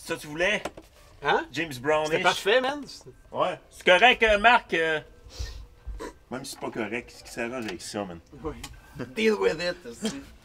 C'est ça que tu voulais? Hein? James Brown. C'était parfait, man. Ouais. C'est correct, Marc? Même si c'est pas correct, ce qui s'arrange avec ça, man. Oui. Deal with it.